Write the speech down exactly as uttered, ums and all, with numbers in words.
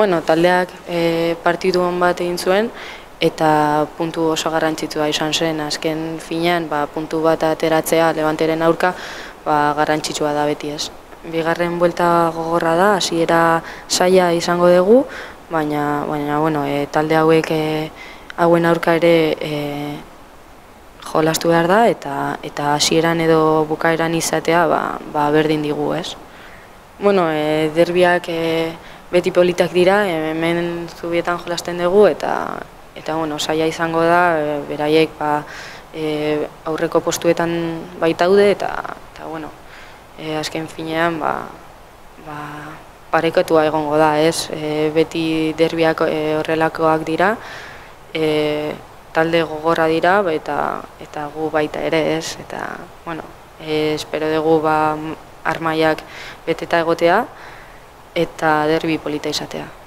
Bueno, taldeak e, partidu on bat egin zuen, eta puntu oso garrantzitsua izan zen, azken finean, ba, puntu bat ateratzea Levanteren aurka, ba, garrantzitsua da beti ez. Bigarren buelta gogorra da, hasiera saia izango dugu, baina, baina bueno, e, talde hauek e, hauen aurka ere e, jolastu behar da, eta eta hasieran edo bukaeran izatea ba, ba berdin digu, ez? Bueno, e, derbiak e, beti politak dira, hemen Zubietan jolasten dugu, eta eta bueno, saia izango da, e, beraiek ba, e, aurreko postuetan baitaude, eta, eta bueno, e, azken finean ba, ba, parekotua egongo da, ez? E, beti derbiak e, horrelakoak dira, e, talde gogorra dira, eta, eta gu baita ere, ez? Eta, bueno, e, espero dugu ba, armaiak beteta egotea, eta derbi polita izatea.